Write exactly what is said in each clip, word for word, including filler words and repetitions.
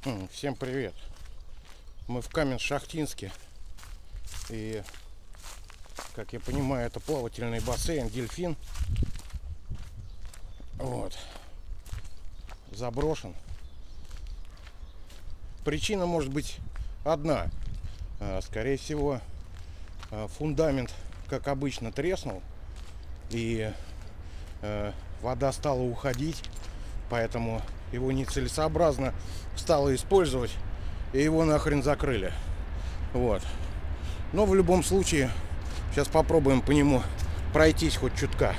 М, Всем привет! Мы в Каменск-Шахтинске. И, как я понимаю, это плавательный бассейн «Дельфин». Вот. Заброшен. Причина может быть одна. А, Скорее всего, а, фундамент, как обычно, треснул. И э, вода стала уходить. Поэтому его нецелесообразно стало использовать. И его нахрен закрыли. Вот. Но в любом случае, сейчас попробуем по нему пройтись хоть чутка.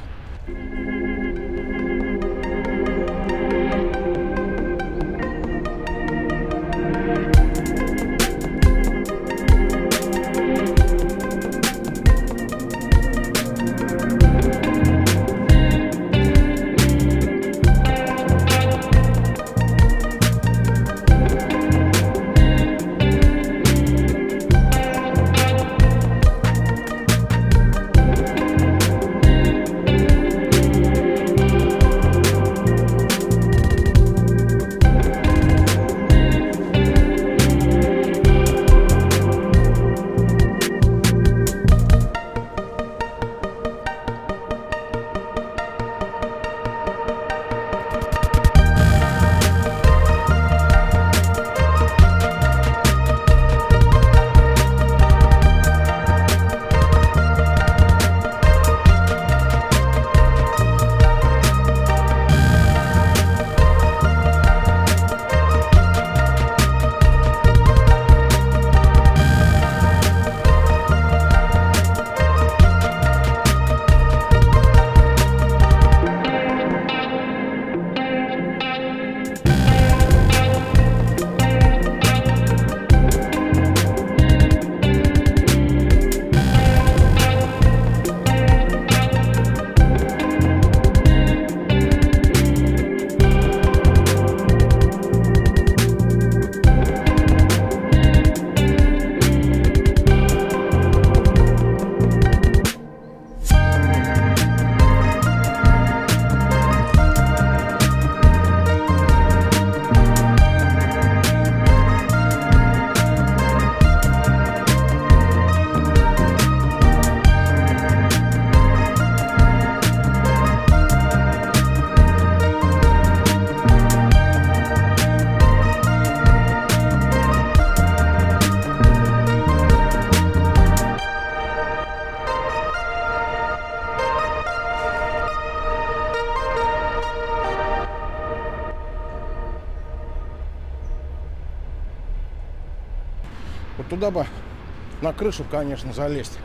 Вот туда бы на крышу, конечно, залезть.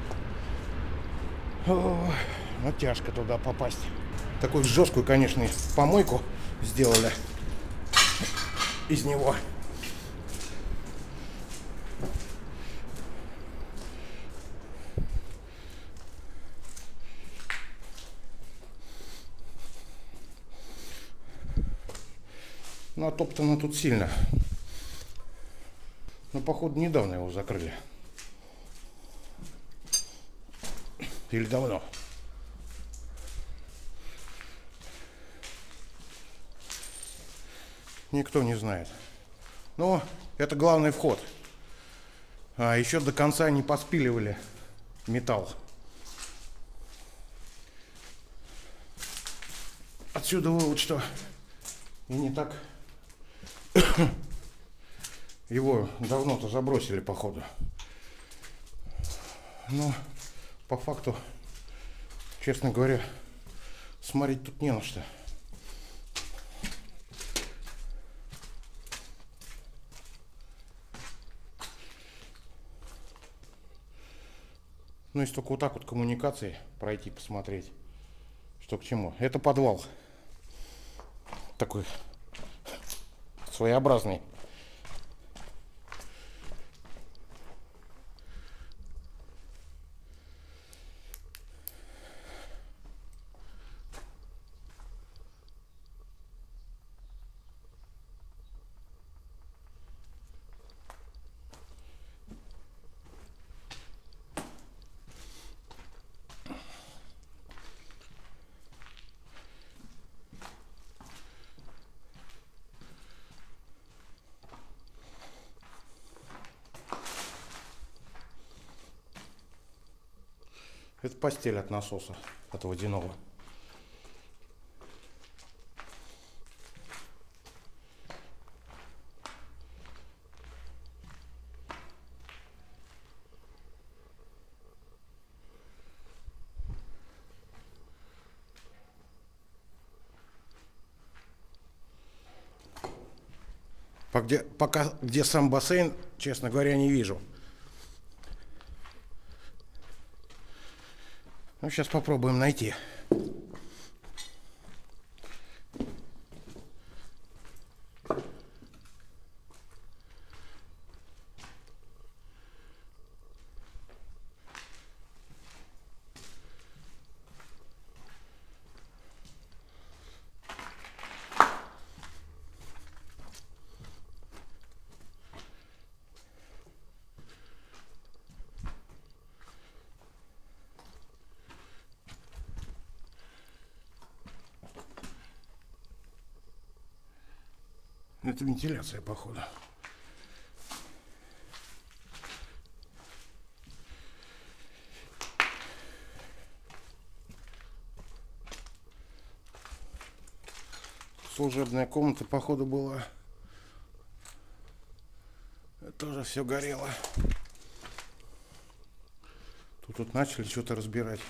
Ой, но тяжко туда попасть. Такую жесткую, конечно, помойку сделали из него. Натоптано тут сильно. Но, походу, недавно его закрыли. Или давно. Никто не знает. Но это главный вход. А еще до конца не поспиливали металл. Отсюда вывод, что и не так... Его давно-то забросили, походу. Но по факту, честно говоря, смотреть тут не на что. Ну, если только вот так вот коммуникации пройти, посмотреть, что к чему. Это подвал. Такой своеобразный. Это постель от насоса, от водяного. По где, пока где сам бассейн, честно говоря, не вижу. Ну, сейчас попробуем найти. Это вентиляция, походу. Служебная комната, походу, была. Это тоже все горело. Тут, тут начали что-то разбирать.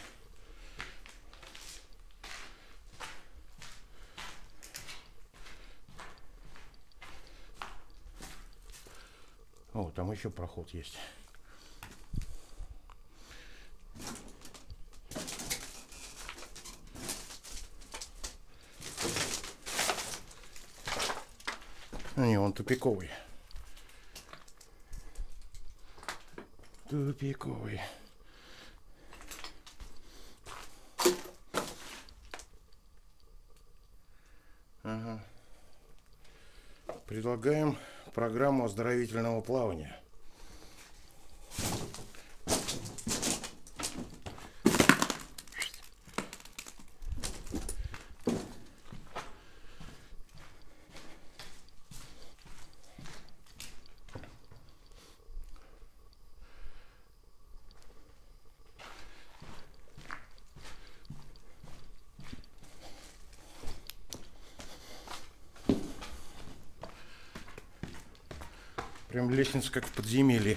О, там еще проход есть. А не, он тупиковый. Тупиковый. Ага. Предлагаем программу оздоровительного плавания. Прям лестница как в подземелье.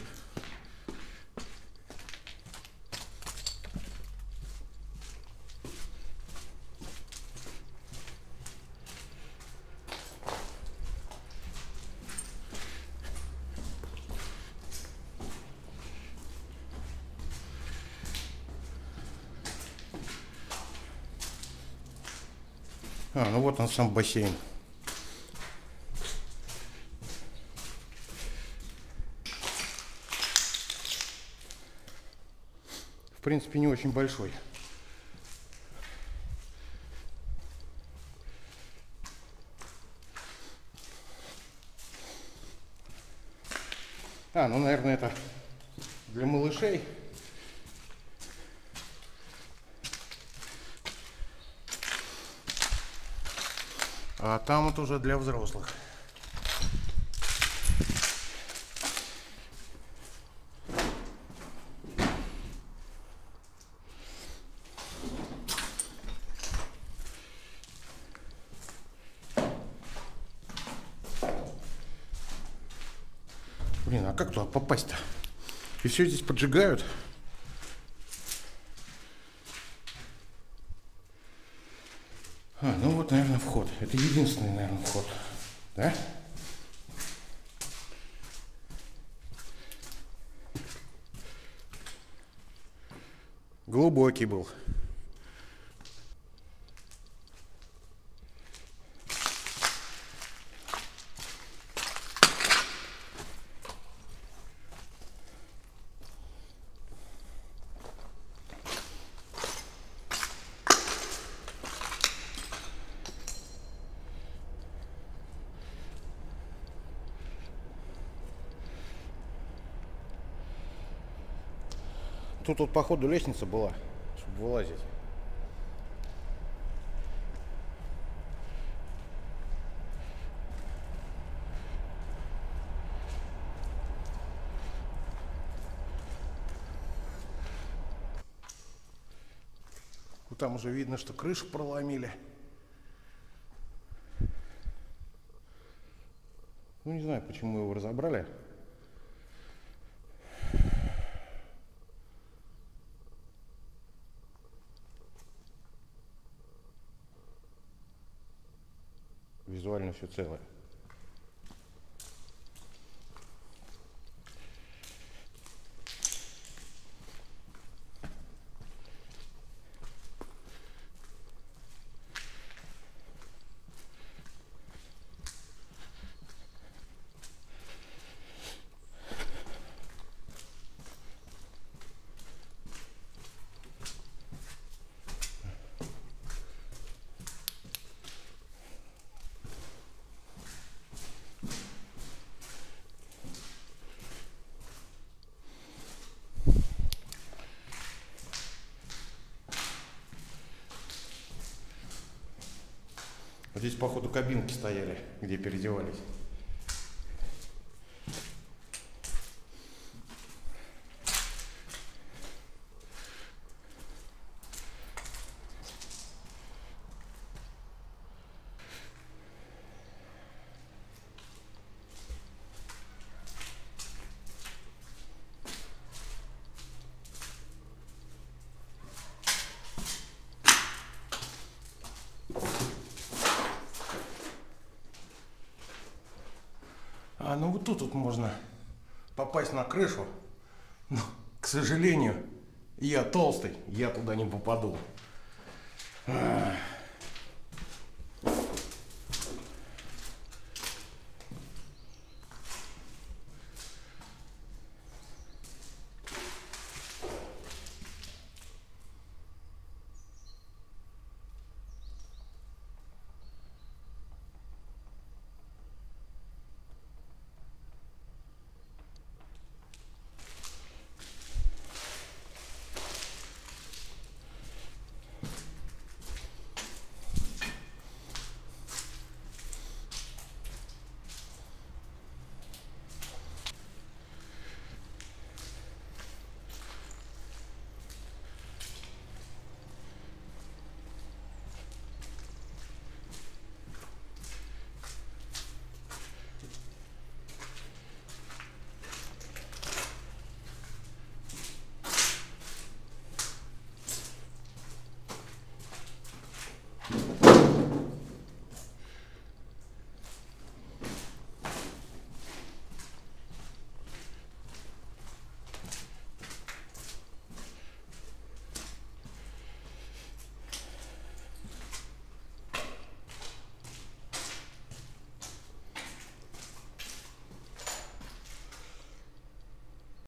А, ну вот он сам бассейн. В принципе, не очень большой. А, ну, наверное, это для малышей. А там это уже для взрослых. Блин, а как туда попасть-то? И все здесь поджигают. А, ну вот, наверное, вход. Это единственный, наверное, вход. Да? Глубокий был. Тут вот, походу, лестница была, чтобы вылазить. Там уже видно, что крышу проломили. Ну, не знаю, почему его разобрали. Визуально все целое. Здесь, походу, кабинки стояли, где переодевались. А, ну вот тут вот можно попасть на крышу, но, к сожалению, я толстый, я туда не попаду.